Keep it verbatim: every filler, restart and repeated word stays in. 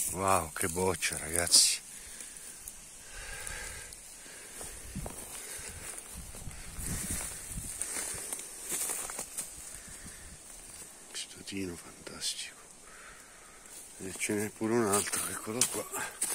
Wow, che boccia, ragazzi. Statino fantastico. E ce n'è pure un altro, eccolo qua.